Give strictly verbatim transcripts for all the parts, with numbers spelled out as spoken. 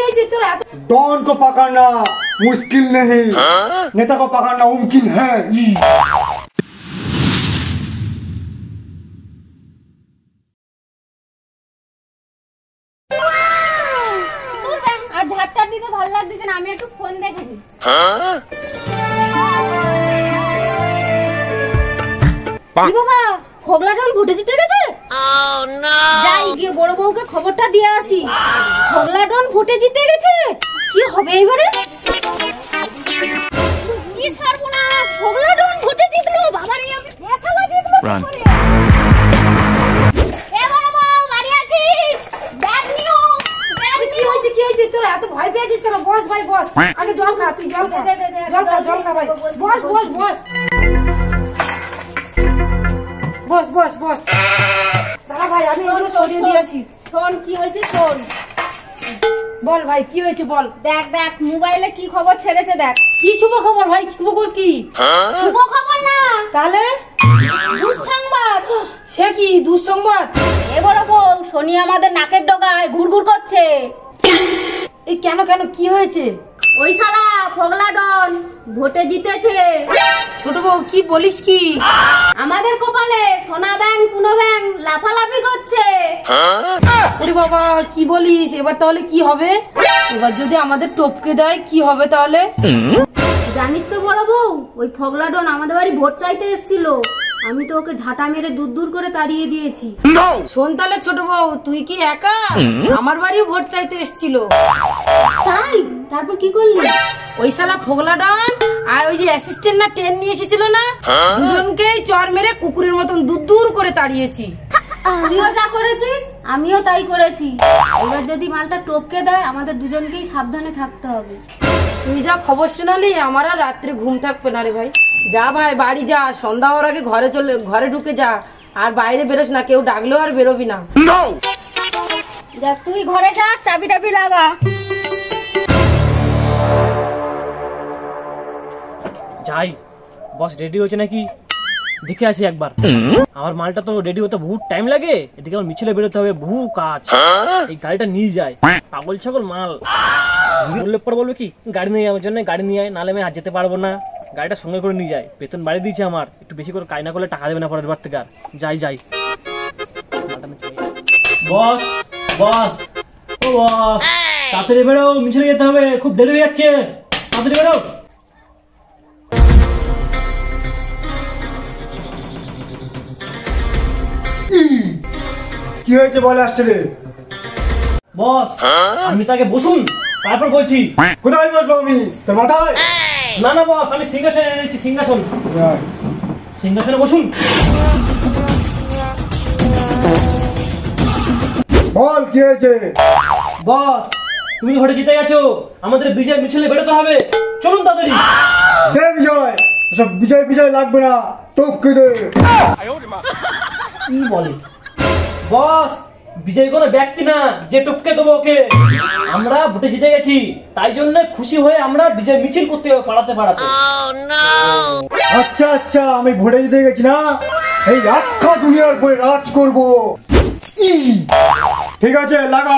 হয়েছে তোর এত? डॉन को पकड़ना मुश्किल नहीं, नेता को पकड़ना मुमकिन है। आज ঝাপটা দিতে ভালো লাগতেছে না, আমি একটু ফোন দেখে নি। বাবা ফগলাডন ভোটে জিতে গেছে। Oh no! যাই গিয়ে বড় বউকে খবরটা দিয়ে আসি। ফগলাডন ভোটে জিতে গেছে, কি হবে এবারে? কি ছাড়বো না, ফগলাডন ভোটে জিতলো। বাবারে আমি পয়সা লাগিয়ে দিলাম করে। এ বড় বউ বাড়ি আছিস? ব্যাগ নিও, ব্যাগ নিও। কি হয়েছে কি হয়েছে তোর এত ভয় পেয়েছিস কেন? বস ভাই বস, আগে জল খা, তুই জল খা, দে দে দে জল খা, জল খা ভাই। বস বস বস বস বস বস। দাদা ভাই আমি এগুলো সরিয়ে দিয়েছি। শোন কি হয়েছে শোন। বল ভাই কি হয়েছে বল। দেখ দেখ মোবাইলে কি খবর ছেড়েছে দেখ। কি শুভ খবর ভাই? শুভ খবর কি? শুভ খবর না তাহলে দুঃসংবাদ। সে কি দুঃসংবাদ? এ বড় বউ শনি আমাদের নাকের ডগায় ঘুরঘুর করছে। এই কেন কেন কি হয়েছে? ওই শালা ফগলাডন ভোটে জিতেছে। ছোট বউ কি বলিস কি? আমাদের কপালে সোনা ব্যাংক পুনো ব্যাংক লাফালাফি করছে। ওরে বাবা কি বলিস? এবার তাহলে কি হবে? এবার যদি আমাদের টপকে দেয় কি হবে তাহলে? জানিস তো বড় বউ, ওই ফগলাডন আমাদের বাড়ি ভোট চাইতে এসেছিল। আমি তো ওকে ঝাঁটা মেরে দূর দূর করে তাড়িয়ে দিয়েছি। শোন তাহলে ছোট বউ, তুই কি একা? আমার বাড়িও ভোট চাইতে এসেছিল। তাই? তারপর কি করলি? ওই শালা ফগলাডন আর ওই যে অ্যাসিস্ট্যান্ট না ট্রেন নিয়ে এসেছিল না, দুজনকে চর মেরে কুকুরের মতন দূর দূর করে তাড়িয়েছি। তুইও যা করেছিস আমিও তাই করেছি। এবার যদি মালটা টপকে দেয় আমাদের দুজনকেই সাবধানে থাকতে হবে। তুই যা খবর শোনালি আমার আর রাত্রে ঘুম থাকবে না রে ভাই। যা ভাই বাড়ি যা, সন্ধ্যা হওয়ার আগে ঘরে চলে ঘরে ঢুকে যা, আর বাইরে বেরোস না, কেউ ডাকলেও আর বেরোবি না। যা তুই ঘরে যা, চাবি টাবি লাগা। যাই বস রেডি হয়েছে নাকি দেখে আসি একবার। আমার মালটা তো রেডি হতে বহুত টাইম লাগে, এদিকে আমার মিছিলে বেরোতে হবে, বহু কাজ। এই গাড়িটা নিয়ে যায়, পাগল ছাগল মাল। বললে পর বলবে কি গাড়ি নিয়ে আমার জন্য গাড়ি নিয়ে আয়, নাহলে আমি আর যেতে পারবো না। গাড়িটা সঙ্গে করে নিয়ে যায়, বেতন বাড়িয়ে দিয়েছে আমার, একটু বেশি করে কায়না করলে টাকা দেবে না পরের বার থেকে। আর যাই যাই বস বস ও বস তাড়াতাড়ি বেরো, মিছিলে যেতে হবে, খুব দেরি হয়ে যাচ্ছে, তাড়াতাড়ি বেরো। কি হয়েছে বল আসলে? বস আমি তাকে বসুন তারপর বলছি। কোথায় বসবো আমি? তোর মাথায়? না না বস আমি সিংহাসনে এনেছি, সিংহাসন। সিংহাসনে বসুন। বল কি হয়েছে? বস তুমি ভোটে জিতে গেছো, আমাদের বিজয় মিছিলে বেরোতে হবে, চলুন তাড়াতাড়ি। দে বিজয়, সব বিজয় বিজয় লাগবে না, টপকে দে। কি বলে বস? বিজয় কোনো ব্যক্তি না যে টপকে দেবো ওকে। আমরা ভোটে জিতে গেছি, তাই জন্য খুশি হয়ে আমরা বিজয় মিছিল করতে হবে পাড়াতে পাড়াতে। আচ্ছা আচ্ছা আমি ভোটে জিতে গেছি না, এই আখ্যা দুনিয়ার উপরে রাজ করব। ঠিক আছে লাগা।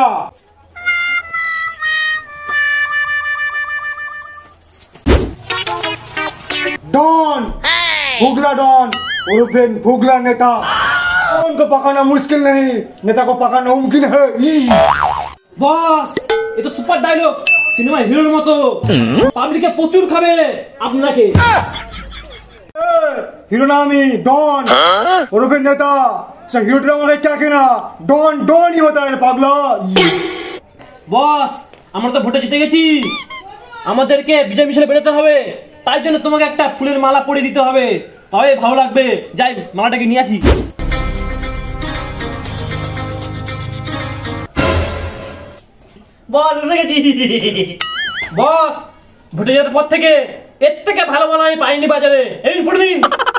डॉन भुगला डॉन उर्फे भुगला नेता। डॉन को पकड़ना मुश्किल नहीं, नेता को पकड़ना मुमकिन है। বস এ তো সুপার ডায়লগ, সিনেমা হিরোর মতো। পাবলিকে প্রচুর খাবে আপনাকে। হিরো না আমি, ডন उर्फे नेता। सब हिरो ड्रामा क्या कहना, डॉन डॉन ही होता है पागला। বস আমরা তো ভোটে জিতে গেছি, আমাদেরকে বিজয় মিছিলে বেরোতে হবে, তাই জন্য তোমাকে একটা ফুলের মালা পরিয়ে দিতে হবে, তবে ভালো লাগবে। যাই মালাটাকে নিয়ে আসি। বস এসে গেছি। বস ভোটে যাওয়ার পর থেকে এর থেকে ভালো মালা আমি পাইনি বাজারে, এই পড়ে দিন।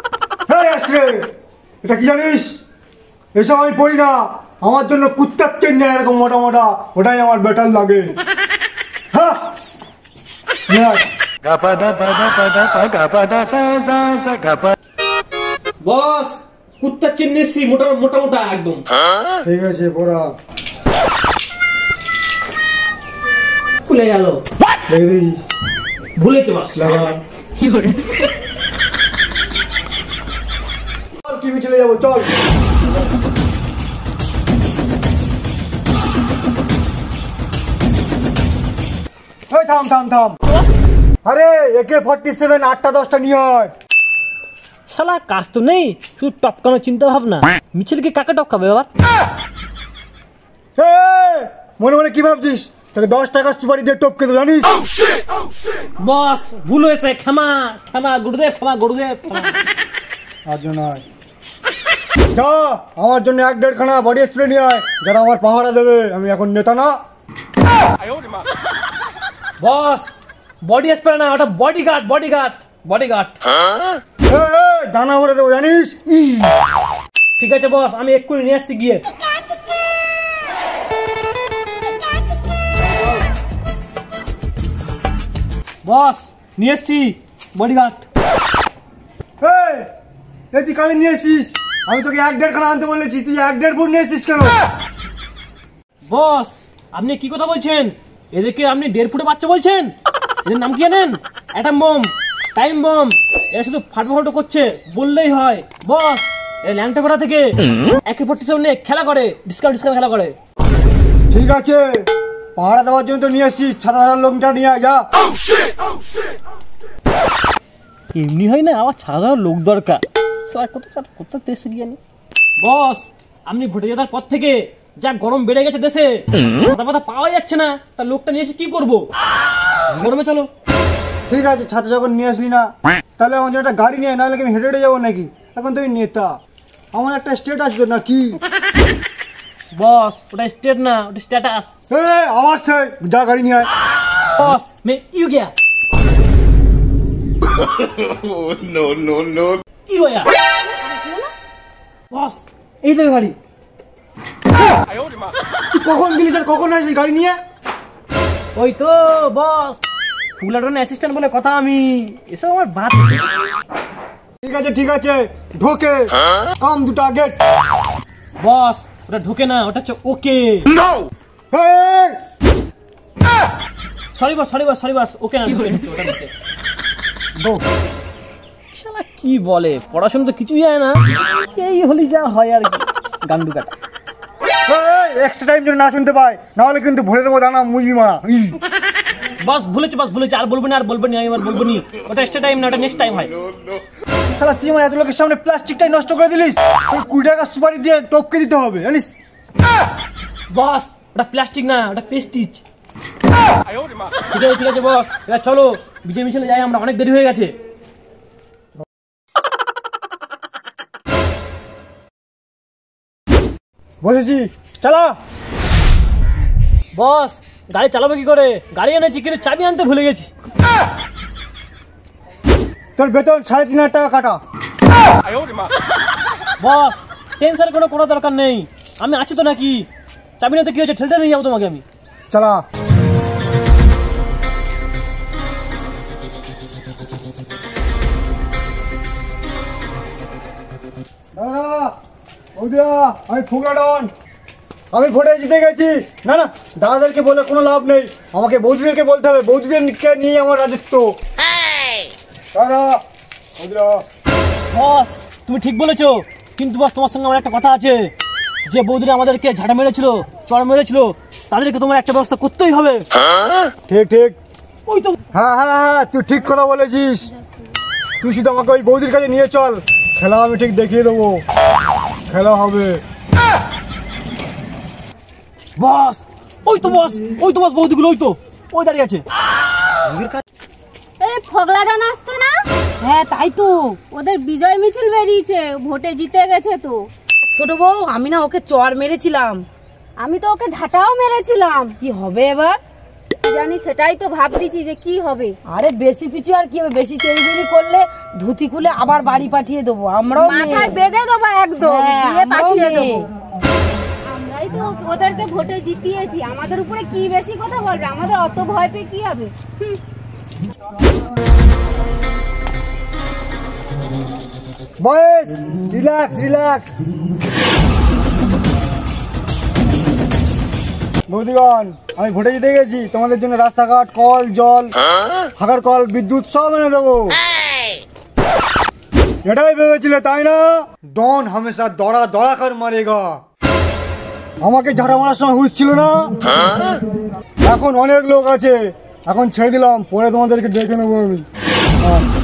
এটা কি জানিস? এসব আমি পড়ি না, আমার জন্য কুত্তার চেন নেই এরকম মোটা মোটা, ওটাই আমার বেটার লাগে। হ্যাঁ বস কুত্তার চেন নিয়েছি, মোটা মোটা মোটা একদম। ঠিক আছে পড়া। খুলে গেল। দেখে দিস ভুলেছে বস। লাগা চল কি চলে যাবো চল। ওই থাম থাম থাম। আরে একে ফর্টি সেভেন আটটা দশটা নিয়ে হয়। শালা কাজ তো নেই, শুধু টপকানো চিন্তা ভাবনা। মিছিলকে কাকে টপকাবে আবার? মনে মনে কি ভাবছিস? তোকে দশ টাকার সুপারি দিয়ে টপকে তো জানিস? বস ভুল হয়েছে, ক্ষমা ক্ষমা গুরুদেব, ক্ষমা গুরুদেব। আর জন্য নয়, যা আমার জন্য এক দেড় খানা বডি স্প্রে নিয়ে আয়, যারা আমার পাহারা দেবে। আমি এখন নেতা না। বস বডি স্প্রে না, ওটা বডিগার্ড, বডিগার্ড, বডিগার্ড। দানা ভরে দেবো জানিস? ঠিক আছে বস, আমি এক্ষুনি নিয়ে আসছি গিয়ে। বস নিয়ে এসছি বডিগার্ড। এই তুই কালে নিয়ে এসছিস? আমি তোকে এক দেড় খানা আনতে বলেছি, তুই এক দেড় ফুট নিয়ে এসছিস কেন? বস আপনি কি কথা বলছেন? এদেরকে আপনি দেড় ফুটে বাচ্চা বলছেন? এদের নাম কি জানেন? Atom bomb, time bomb. এরা শুধু ফাটো ফাটো করছে বললেই হয়। বস এরা ল্যাংটাপাড়া থেকে একে ফোর্টি সেভেন নিয়ে খেলা করে, ডিসকাউন্ট ডিসকাউন্ট খেলা করে। ঠিক আছে, পাহারা দেওয়ার জন্য তো নিয়ে এসছিস, ছাতা ধরার লোকটা নিয়ে আয় যা। এমনি হয় না, আবার ছাড়া লোক দরকার। কোথাও দেশে গিয়ে বস আপনি ভোটে জেতার পর থেকে যা গরম বেড়ে গেছে দেশে, ছাতা পাতা পাওয়া যাচ্ছে না। তার লোকটা নিয়ে এসে কি করবো? গরমে চলো। ঠিক আছে, ছাতা যখন নিয়ে আসলি না, তাহলে আমার জন্য একটা গাড়ি নিয়ে, নাহলে আমি হেঁটে হেঁটে যাবো নাকি? এখন তুমি নেতা, আমার একটা স্টেট আছে নাকি? বস ওটা স্টেট না, ওটা স্ট্যাটাস। আমার সে যা গাড়ি নিয়ে আয়। বস মে ইউ গয়া নো নো নো ইউ গয়া। বস এই তো গাড়ি। তুই কখন গেলি স্যার, কখন আসলি গাড়ি নিয়ে? ওই তো বস, ফুলাটনের অ্যাসিস্ট্যান্ট বলে কথা আমি। এসব আমার বাদ। ঠিক আছে ঠিক আছে, ঢোকে কাম দুটো গেট। বস ওটা ঢোকে না, ওটা হচ্ছে okay. Sorry boss, sorry boss, sorry boss, okay না, ঢোকে না, ওটা ঢোকে। শালা কি বলে, পড়াশোনা তো কিছুই হয় না, এই হলি যা হয় আর কি, গান্ডু কাটা। এক্সট্রা টাইম যেন না শুনতে পাই, নাহলে কিন্তু ভরে দেবো দানা মুজবি মারা। বস ভুলেছে, বস ভুলেছে, আর বলবো না, আর বলবো না, আমি আর বলবো নি। ওটা এক্সট্রা টাইম না, ওটা নেক্সট টাইম হয়। শালা তুই আমার এত লোকের সামনে প্লাস্টিকটাই নষ্ট করে দিলিস। ওই কুড়ি টাকা সুপারি দিয়ে টপকে দিতে হবে জানিস? বস ওটা প্লাস্টিক না, ওটা পেস্টিজ। ঠিক আছে ঠিক আছে বস, এবার চলো বিজয় মিছিলে যাই, আমরা অনেক দেরি হয়ে গেছে। বসেছি, চালা। বস গাড়ি চালাবো কি করে? গাড়ি এনেছি কিন্তু চাবি আনতে ভুলে গেছি। তোর বেতন সাড়ে তিন হাজার টাকা কাটা। বস টেনশন কোনো কোনো দরকার নেই, আমি আছি তো নাকি। চাবি নিতে কি হয়েছে, ঠেলতে নিয়ে যাবো তোমাকে আমি। চালা। আমি ফুগাডন, আমি ভোটে জিতে গেছি। না না, দাদাদেরকে বলে কোনো লাভ নেই, আমাকে বৌদিদেরকে বলতে হবে। বৌদিদেরকে নিয়ে আমার রাজত্ব। বস তুমি ঠিক বলেছো, কিন্তু বস তোমার সঙ্গে আমার একটা কথা আছে। যে বৌদিরা আমাদেরকে ঝাঁটা মেরেছিল, চড় মেরেছিল, তাদেরকে তোমার একটা ব্যবস্থা করতেই হবে। ঠিক ঠিক, ওই তো। হ্যাঁ হ্যাঁ হ্যাঁ, তুই ঠিক কথা বলেছিস। তুই শুধু আমাকে ওই বৌদির কাছে নিয়ে চল, খেলা আমি ঠিক দেখিয়ে দেবো। খেলা হবে। বস ওই তো বস, ওই তো বস বৌদিগুলো, ওই তো ওই দাঁড়িয়ে আছে। এই ফগলাডন আসছে না? হ্যাঁ তাই তো, ওদের বিজয় মিছিল বেরিয়েছে, ভোটে জিতে গেছে তো। ছোট বউ, আমি না ওকে চড় মেরেছিলাম, আমি তো ওকে ঝাঁটাও মেরেছিলাম। কি হবে এবার জানি, সেটাই তো ভাবতেছি যে কি হবে। আরে বেশি কিছু আর কি হবে, বেশি চেঞ্জুরি করলে ধুতি খুলে আবার বাড়ি পাঠিয়ে দেবো। আমরাও মাথায় বেঁধে দেবো একদম, দিয়ে পাঠিয়ে দেবো। আমরাই তো ওদেরকে ভোটে জিতিয়েছি, আমাদের উপরে কি বেশি কথা বলবে? আমাদের অত ভয় পেয়ে কি হবে? বয়েস রিল্যাক্স রিল্যাক্স। বৌদিগণ, আমি ভোটে জিতে গেছি, তোমাদের জন্য রাস্তাঘাট, কল, জল, হাঁকার কল, বিদ্যুৎ সব এনে দেবো। এটাই ভেবেছিলে তাই না? ডন হামেশা দড়া দড়া কর মারেগা। আমাকে ঝাড়া মারার সময় হুঁশ ছিল না? এখন অনেক লোক আছে, এখন ছেড়ে দিলাম, পরে তোমাদেরকে দেখে নেবো আমি। হ্যাঁ।